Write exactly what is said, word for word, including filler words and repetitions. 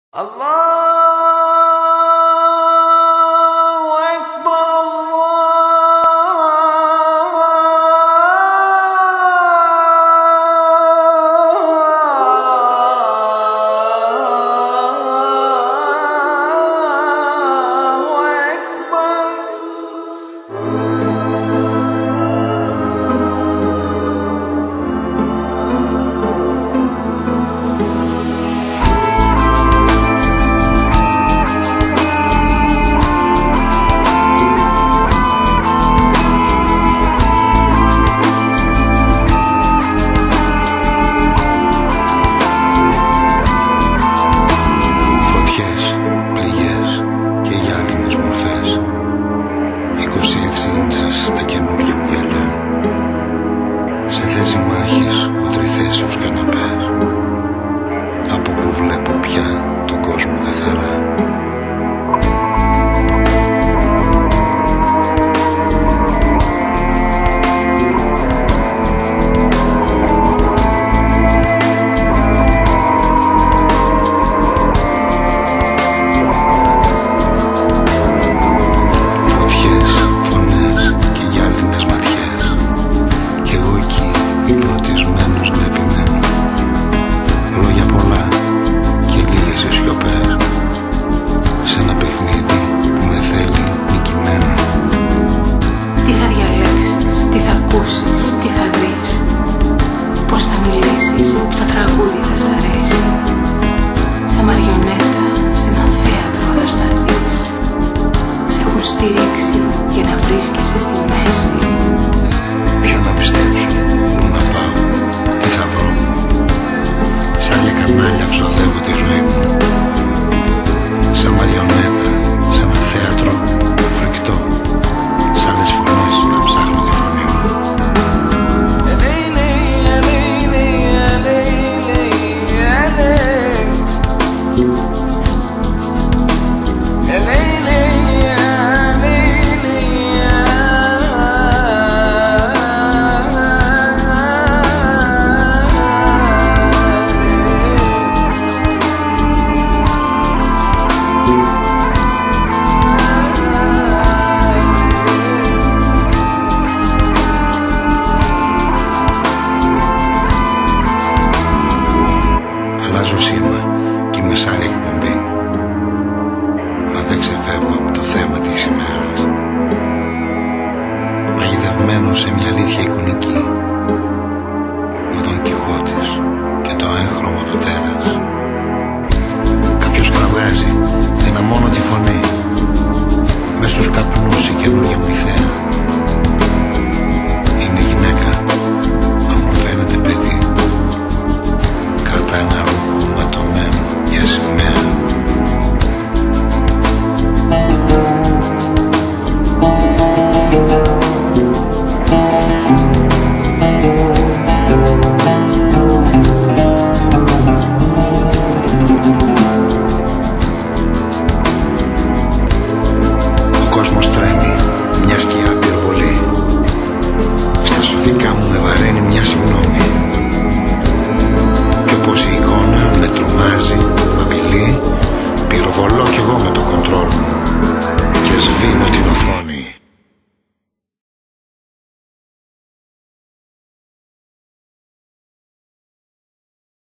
Allahu Akbar, Allahu Akbar. είκοσι έξι ίντσες στα καινούργια μου γυαλιά. Σε θέση μάχης ο τριθέσιος καναπές. Από που βλέπω πια τον κόσμο καθαρά. Υπνοτισμένος να επιμένω. Λόγια πολλά και λίγες οι σιωπές. Σ' ένα παιχνίδι που με θέλει νικημένο. Τι θα διαλέξεις, τι θα ακούσεις, τι θα βρεις, πώς θα μιλήσεις, ποιο τραγούδι θα σ' αρέσει. Σαν μαριονέτα σε ένα θέατρο θα σταθείς. Σ' έχουν στηρίξει για να βρίσκεσαι στη μέση. Ποιο να πιστέψω, πού να πάω, τι θα βρω. Σ' άλλα κανάλια ξοδεύω τη ζωή μου. Σαν μαριονέτα, σε ένα θέατρο φρικτό. Σ' άλλες φωνές να ψάχνω τη φωνή μου. Αλλάζω σήμα κι είμαι σ' άλλη εκπομπή. Μα δεν ξεφεύγω από το θέμα της ημέρας. Παγιδευμένο σε μια αλήθεια εικονική. Ο Δον Κιχώτης και το έγχρωμο του τέρας. Κάποιος κραυγάζει, ένα μόνο τη φωνή. Μες στους καπνούς η καινούργια μου ιδέα. Είναι γυναίκα, μα μου φαίνεται παιδί. Κρατά ένα ρούχο ματωμένο για σημαία. Ο κόσμος τρέμει μια σκιά πυροβολή. Στα σωθικά μου με βαραίνει μια συγγνώμη. Κι όπως η εικόνα με τρομάζει, μ' απειλεί, πυροβολώ κι εγώ με το κοντρόλ μου και σβήνω την οθόνη.